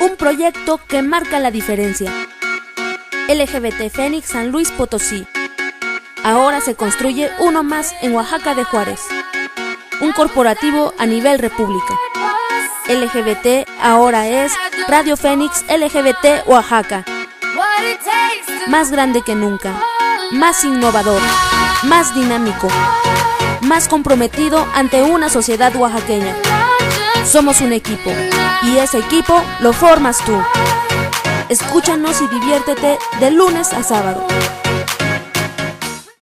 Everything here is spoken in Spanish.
Un proyecto que marca la diferencia. LGBT Fénix San Luis Potosí. Ahora se construye uno más en Oaxaca de Juárez. Un corporativo a nivel república. LGBT ahora es Radio Fénix LGBT Oaxaca. Más grande que nunca, más innovador, más dinámico, más comprometido ante una sociedad oaxaqueña. Somos un equipo, y ese equipo lo formas tú. Escúchanos y diviértete de lunes a sábado.